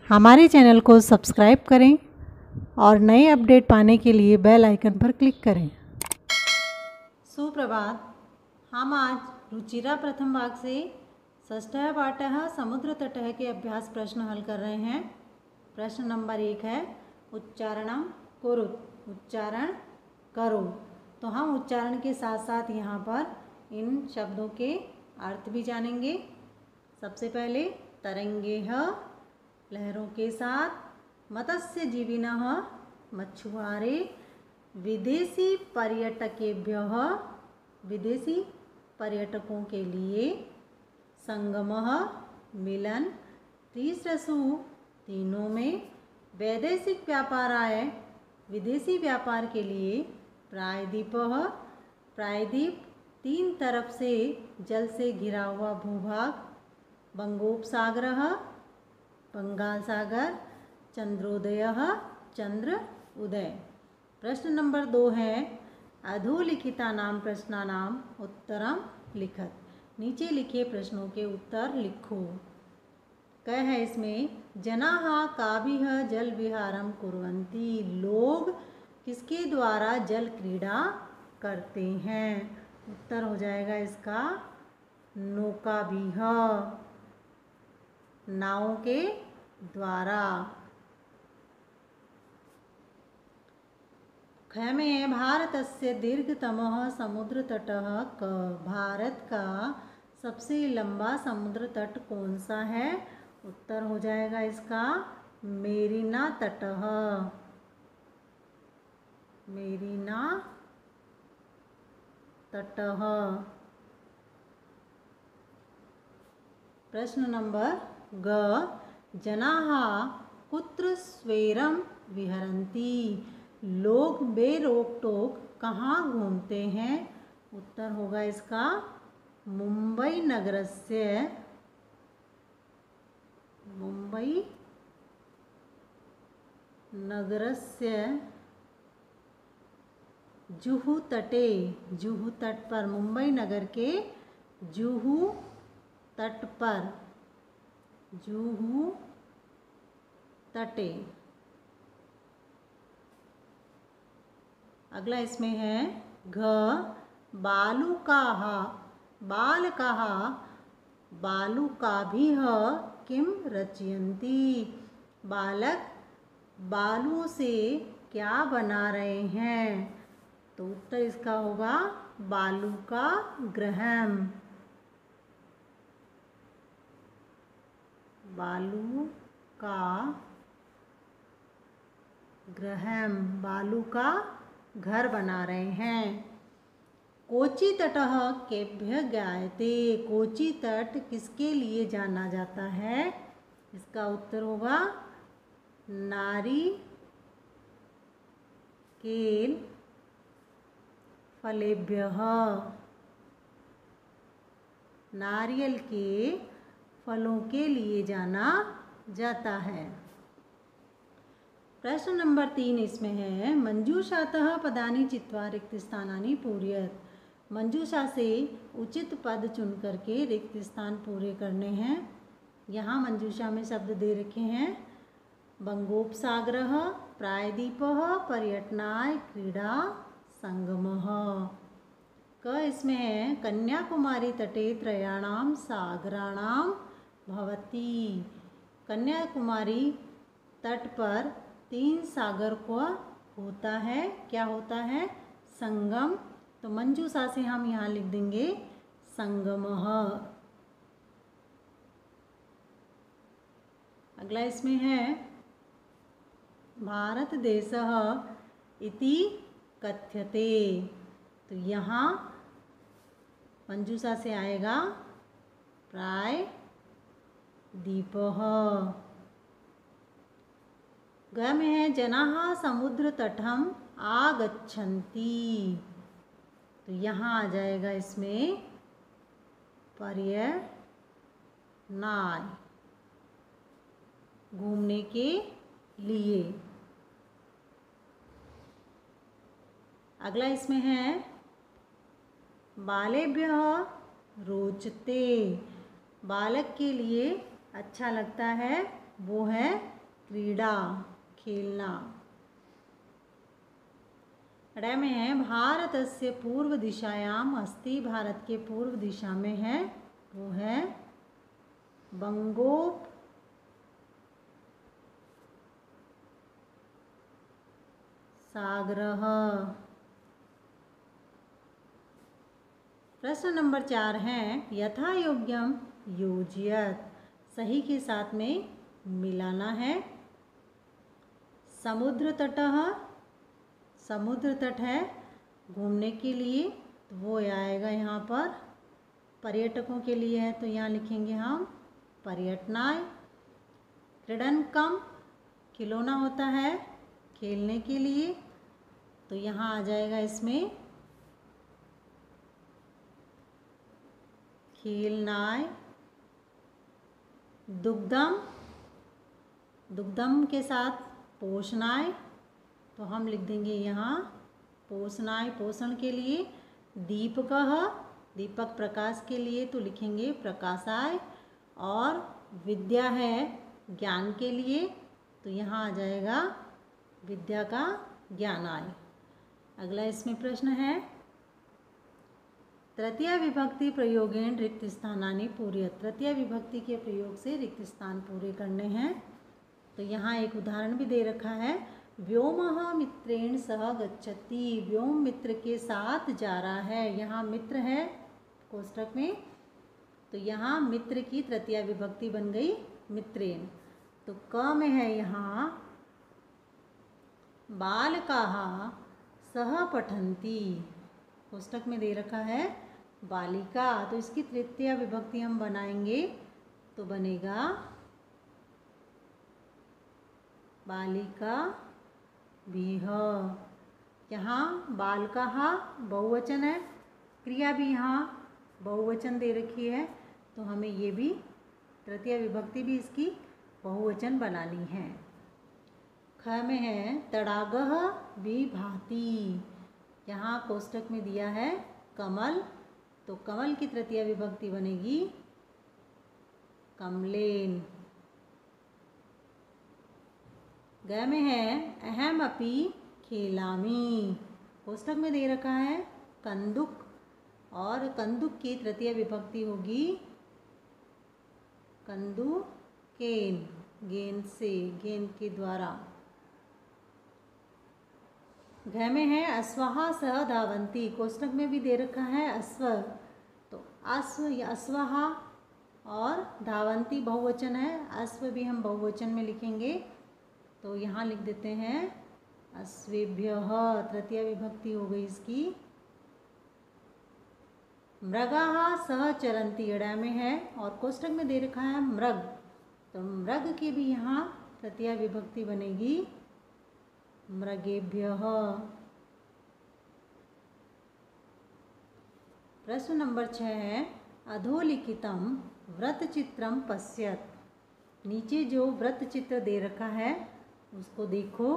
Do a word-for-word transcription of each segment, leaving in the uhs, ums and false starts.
हमारे चैनल को सब्सक्राइब करें और नए अपडेट पाने के लिए बेल आइकन पर क्लिक करें। सुप्रभात। हम आज रुचिरा प्रथम भाग से षष्ठः पाठः समुद्र तटः के अभ्यास प्रश्न हल कर रहे हैं। प्रश्न नंबर एक है उच्चारणम कुरुत, उच्चारण करो। तो हम उच्चारण के साथ साथ यहाँ पर इन शब्दों के अर्थ भी जानेंगे। सबसे पहले तरंगेह, लहरों के साथ, मत्स्य जीविनः, मछुआरे, विदेशी पर्यटकेभ्यः, विदेशी पर्यटकों के लिए, संगमः, मिलन, तीसरसु, तीनों में, वैदेशिक व्यापाराय, विदेशी व्यापार के लिए, प्रायद्वीपः, प्रायद्वीप तीन तरफ से जल से घिरा हुआ भूभाग, बंगोपसागरः, बंगाल सागर, चंद्रोदयः, चंद्र उदय। प्रश्न नंबर दो है अधोलिखितानां प्रश्नानां उत्तरं लिखत। नीचे लिखे प्रश्नों के उत्तर लिखो। क्या है इसमें? जनाः काभिः जल विहारं कुर्वन्ति, लोग किसके द्वारा जल क्रीड़ा करते हैं? उत्तर हो जाएगा इसका नौकाभिः, नावों के द्वारा। ख में है भारतस्य दीर्घतमः समुद्र तटः क, भारत का सबसे लंबा समुद्र तट कौन सा है? उत्तर हो जाएगा इसका मेरिना तटः, मेरिना तटः। प्रश्न नंबर ग, जनाः कुत्र स्वेरं विहरन्ति, लोग बेरोक टोक कहाँ घूमते हैं? उत्तर होगा इसका मुंबई नगरस्य, मुंबई नगरस्य जुहू तटे, जुहू तट पर, मुंबई नगर के जुहू तट पर, जुहू तटे। अगला इसमें है घ, बालुकाः, बालकाः बालुकाभिः किं रचयन्ति, बालक बालुओं से क्या बना रहे हैं? तो उत्तर इसका होगा बालुका गृहम्, बालू का गृहम्, बालू का घर बना रहे हैं। कोची तटः केभ्यः ज्ञायते, कोची तट किसके लिए जाना जाता है? इसका उत्तर होगा नारिकेल फलेभ्यः, नारियल के फलों के लिए जाना जाता है। प्रश्न नंबर तीन इसमें है मंजूषातः पदानि चित्वा रिक्त स्थानानि पूरयत, मंजूषा से उचित पद चुन करके रिक्त स्थान पूरे करने हैं। यहाँ मंजूषा में शब्द दे रखे हैं बंगोपसागरः, प्रायद्वीपः, पर्यटनाय, क्रीड़ा, संगमः। क इसमें है कन्याकुमारी तटे त्रयाणां सागराणां भवति, कन्याकुमारी तट पर तीन सागर को होता है, क्या होता है? संगम। तो मंजूषा से हम यहाँ लिख देंगे संगमः। अगला इसमें है भारत देशः इति कथ्यते, तो यहाँ मंजूषा से आएगा प्रायद्वीपः। ग में है जनाः समुद्र तटम् आगच्छन्ति, तो यहाँ आ जाएगा इसमें पर्यटनाय, घूमने के लिए। अगला इसमें है बालेभ्यः रोचते, बालक के लिए अच्छा लगता है वो है क्रीड़ा, खेलना। ड में है भारतस्य पूर्व दिशायाम अस्ति, भारत के पूर्व दिशा में है वो है बंगोप सागरः। प्रश्न नंबर चार है यथा योग्यम योजयत, सही के साथ में मिलाना है। समुद्र तटः, समुद्र तट है घूमने के लिए तो वो आएगा यहाँ पर, पर्यटकों के लिए है तो यहाँ लिखेंगे हम पर्यटनाय। क्रीडनकम, खिलौना होता है खेलने के लिए तो यहाँ आ जाएगा इसमें खेलनाय। दुग्धम, दुग्धम के साथ पोषणाय तो हम लिख देंगे यहाँ पोषणाय, पोषण के लिए। दीपकः, दीपक प्रकाश के लिए तो लिखेंगे प्रकाशाय। और विद्या है ज्ञान के लिए तो यहाँ आ जाएगा विद्या का ज्ञानाय। अगला इसमें प्रश्न है तृतीया विभक्ति प्रयोगेण रिक्त स्थानानि पूरयत, तृतीया विभक्ति के प्रयोग से रिक्त स्थान पूरे करने हैं। तो यहाँ एक उदाहरण भी दे रखा है व्योमः मित्रेण सह गच्छति, व्योम मित्र के साथ जा रहा है। यहाँ मित्र है कोष्ठक में तो यहाँ मित्र की तृतीया विभक्ति बन गई मित्रेण। तो क में है यहाँ बालकाः सह पठन्ति, कोष्ठक में दे रखा है बालिका तो इसकी तृतीया विभक्ति हम बनाएंगे तो बनेगा बालिका भीह। यहाँ बालकाः बहुवचन है, क्रिया भी यहाँ बहुवचन दे रखी है तो हमें ये भी तृतीया विभक्ति भी इसकी बहुवचन बनानी है। ख में है तडागः विभाति, यहाँ कोष्ठक में दिया है कमल तो कमल की तृतीया विभक्ति बनेगी कमलेन। ग में है अहम अपि खेलामि, कोष्ठक में दे रखा है कंदुक और कंदुक की तृतीय विभक्ति होगी कंदुकेन, गेंद से, गेंद के द्वारा। घ में है अश्वः सह धावन्ति, कोष्ठक में भी दे रखा है अश्व तो अश्व या अश्वः और धावन्ति बहुवचन है, अश्व भी हम बहुवचन में लिखेंगे तो यहाँ लिख देते हैं अश्वेभ्यः, तृतीय विभक्ति हो गई इसकी। मृगाः सह चरन्ति, अड़ा में है और कोष्ठक में दे रखा है मृग तो मृग की भी यहाँ तृतीय विभक्ति बनेगी मृगेभ्यः। प्रश्न नंबर छः है अधोलिखितम व्रतचित्रम पश्यत, नीचे जो व्रतचित्र दे रखा है उसको देखो।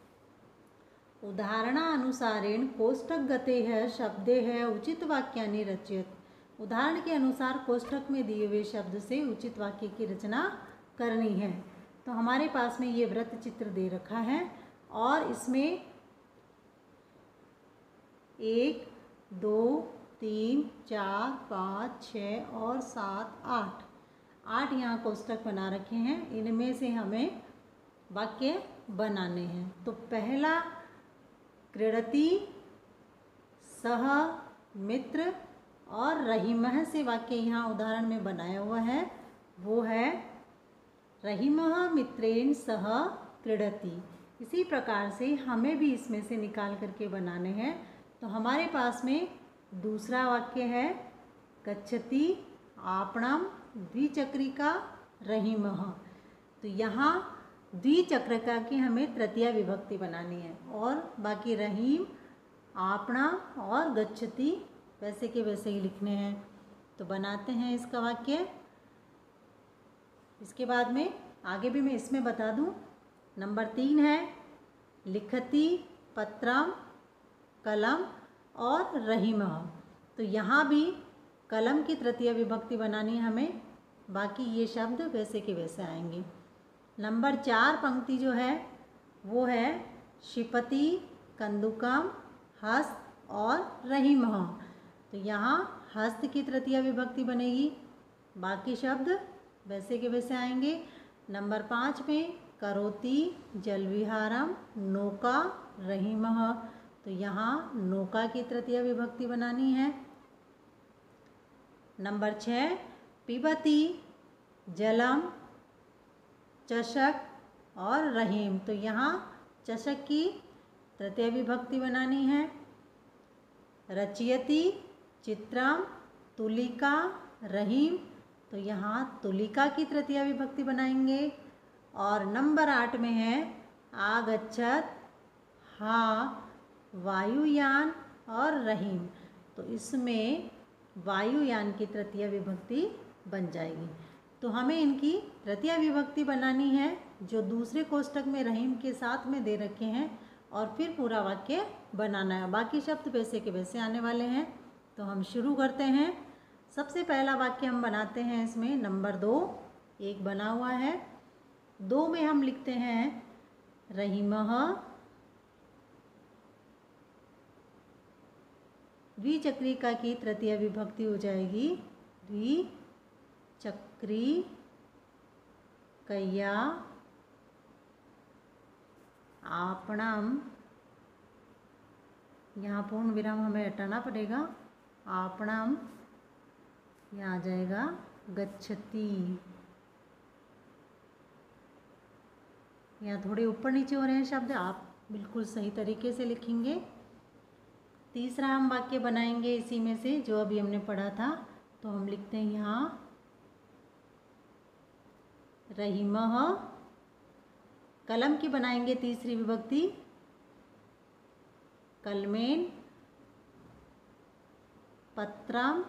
उदाहरणानुसारेण कोष्ठक गते है शब्दे है उचित वाक्यानि रचयत, उदाहरण के अनुसार कोष्ठक में दिए हुए शब्द से उचित वाक्य की रचना करनी है। तो हमारे पास में ये व्रतचित्र दे रखा है और इसमें एक दो तीन चार पाँच छः और सात आठ आठ यहाँ कोष्ठक बना रखे हैं, इनमें से हमें वाक्य बनाने हैं। तो पहला क्रीडति सह मित्र और रहीमः से वाक्य यहाँ उदाहरण में बनाया हुआ है वो है रहीमः मित्रेण सह क्रीडति। इसी प्रकार से हमें भी इसमें से निकाल करके बनाने हैं। तो हमारे पास में दूसरा वाक्य है गच्छति आपणम द्विचक्रिका रहीमः, तो यहाँ द्विचक्रिका की हमें तृतीया विभक्ति बनानी है और बाकी रहीम आपणा और गच्छति वैसे के वैसे ही लिखने हैं। तो बनाते हैं इसका वाक्य। इसके बाद में आगे भी मैं इसमें बता दूं। नंबर तीन है लिखति पत्रम कलम और रहीमः, तो यहाँ भी कलम की तृतीय विभक्ति बनानी है हमें बाकी ये शब्द वैसे के वैसे आएंगे। नंबर चार पंक्ति जो है वो है क्षिपति, कंदुकम, हस्त और रहीमः। तो यहाँ हस्त की तृतीया विभक्ति बनेगी, बाकी शब्द वैसे के वैसे आएंगे। नंबर पाँच में करोति, जलविहारम, नौका, रहीमः। तो यहाँ नौका की तृतीया विभक्ति बनानी है। नंबर छः पिबती, जलम, चषक और रहीम। तो यहाँ चषक की तृतीया विभक्ति बनानी है। रचयति, चित्रम, तुलिका, रहीम। तो यहाँ तुलिका की तृतीया विभक्ति बनाएंगे। और नंबर आठ में है आगच्छत, हा, वायुयान और रहीम। तो इसमें वायुयान की तृतीया विभक्ति बन जाएगी। तो हमें इनकी तृतीया विभक्ति बनानी है जो दूसरे कोष्टक में रहीम के साथ में दे रखे हैं, और फिर पूरा वाक्य बनाना है। बाकी शब्द वैसे के वैसे आने वाले हैं। तो हम शुरू करते हैं। सबसे पहला वाक्य हम बनाते हैं इसमें नंबर दो, एक बना हुआ है। दो में हम लिखते हैं रहीमः, द्विचक्रिका की तृतीया विभक्ति हो जाएगी द्विचक्रिकया आपणम। यहाँ पूर्ण विराम हमें हटाना पड़ेगा। आपणम यहाँ आ जाएगा गच्छति। यहाँ थोड़े ऊपर नीचे हो रहे हैं शब्द, आप बिल्कुल सही तरीके से लिखेंगे। तीसरा हम वाक्य बनाएंगे इसी में से जो अभी हमने पढ़ा था। तो हम लिखते हैं यहाँ रहीमः, कलम की बनाएंगे तीसरी विभक्ति कलमेन, पत्रम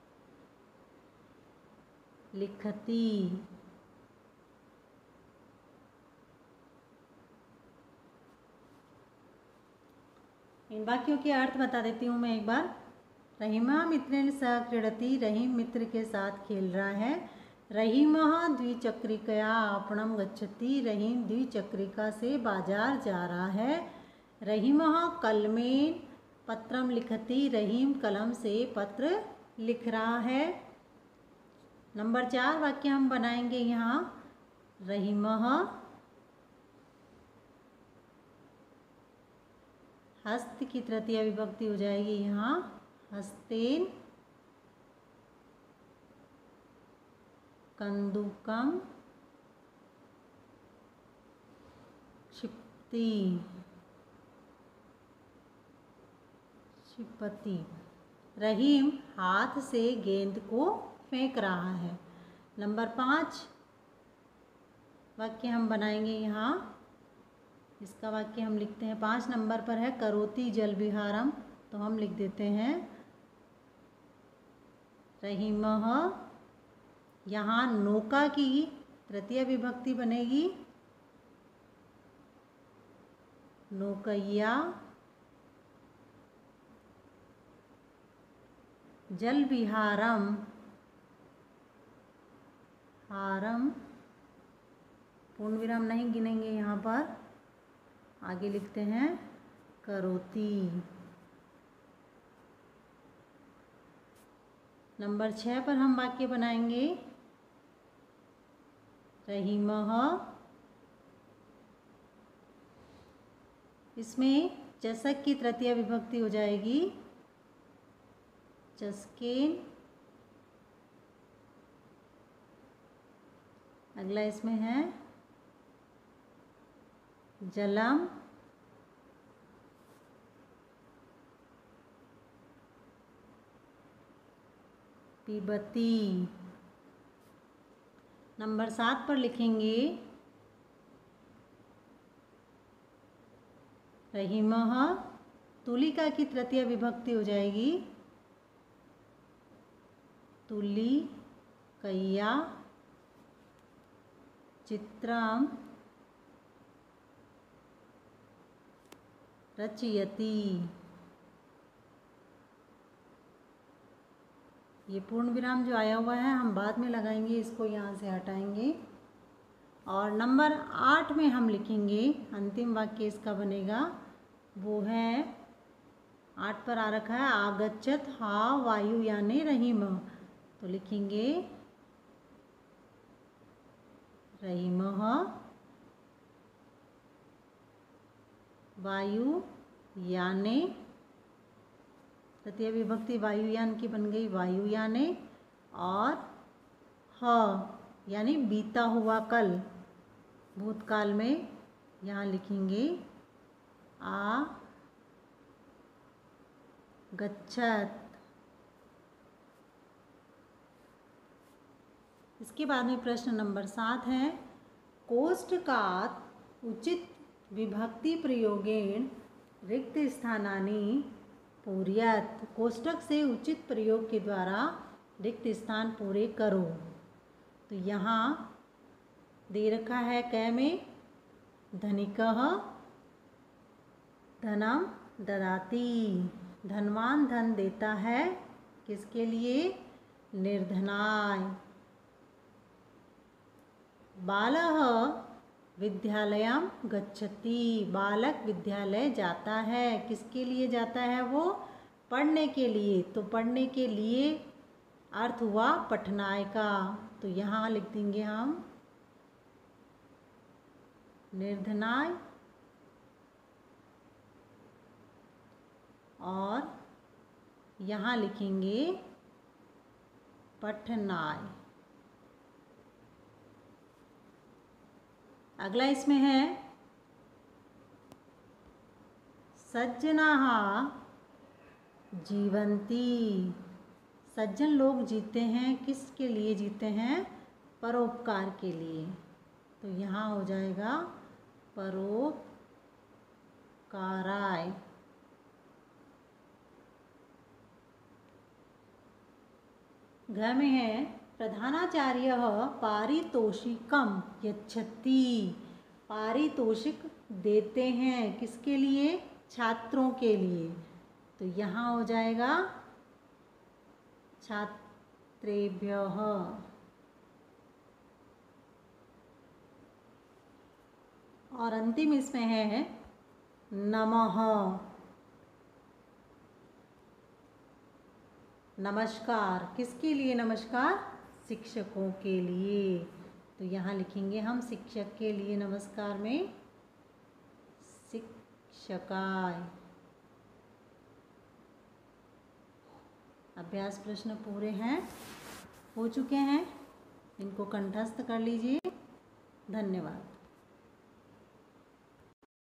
लिखती। इन वाक्यों के अर्थ बता देती हूँ मैं एक बार। रहीमा मित्रेण सह क्रीडति, रहीम मित्र के साथ खेल रहा है। रहीमः द्विचक्रिकया आपणम गच्छति, रहीम द्विचक्रिका से बाजार जा रहा है। रहीमः कलमेन पत्रम लिखति, रहीम कलम से पत्र लिख रहा है। नंबर चार वाक्य हम बनाएंगे यहाँ रहीमः हस्त की तृतीया विभक्ति हो जाएगी यहाँ हस्तेन, कंदुकम, क्षिपति, क्षिपति। रहीम हाथ से गेंद को फेंक रहा है। नंबर पाँच वाक्य हम बनाएंगे यहाँ। इसका वाक्य हम लिखते हैं पाँच नंबर पर है करोति जलविहारम। तो हम लिख देते हैं रहीमः, यहाँ नौका की तृतीय विभक्ति बनेगी नौकैया, जलविहारम, हारम, पूर्ण विराम नहीं गिनेंगे यहाँ पर, आगे लिखते हैं करोति। नंबर छः पर हम वाक्य बनाएंगे रहीमः, इसमें चषक की तृतीय विभक्ति हो जाएगी चस्केन। अगला इसमें है जलम, पिबती। नंबर सात पर लिखेंगे रहीमः, तुलिका की तृतीय विभक्ति हो जाएगी तुलिकया, चित्रम, रचयति। ये पूर्ण विराम जो आया हुआ है हम बाद में लगाएंगे, इसको यहाँ से हटाएंगे। और नंबर आठ में हम लिखेंगे, अंतिम वाक्य इसका बनेगा, वो है आठ पर आ रखा है आगच्छत हा वायुयाने रहीम। तो लिखेंगे रहीमः वायुयाने, तृतीय विभक्ति वायुयान की बन गई वायुयाने, और ह यानी बीता हुआ कल, भूतकाल में यहाँ लिखेंगे आ गच्छत। इसके बाद में प्रश्न नंबर सात है, कोष्टकात् उचित विभक्ति प्रयोगेण रिक्त स्थानानि पूरयत। कोष्टक से उचित प्रयोग के द्वारा रिक्त स्थान पूरे करो। तो यहाँ दे रखा है क में धनिकः धनम ददाति, धनवान धन देता है, किसके लिए? निर्धनाय। बालः विद्यालयम गच्छति, बालक विद्यालय जाता है, किसके लिए जाता है वो? पढ़ने के लिए। तो पढ़ने के लिए अर्थ हुआ पठनाय का, तो यहाँ लिख देंगे हम निर्धनाय, और यहाँ लिखेंगे पठनाय। अगला इसमें है सज्जनाः जीवन्ति, सज्जन लोग जीते हैं, किसके लिए जीते हैं? परोपकार के लिए। तो यहाँ हो जाएगा परोपकाराय। घ में है प्रधानाचार्यः पारितोषिकम यच्छति, पारितोषिक देते हैं, किसके लिए? छात्रों के लिए। तो यहाँ हो जाएगा छात्रेभ्यः। और अंतिम इसमें है नमः, नमस्कार, किसके लिए नमस्कार? शिक्षकों के लिए। तो यहाँ लिखेंगे हम शिक्षक के लिए नमस्कार में शिक्षकाय। अभ्यास प्रश्न पूरे हैं, हो चुके हैं, इनको कंठस्थ कर लीजिए। धन्यवाद।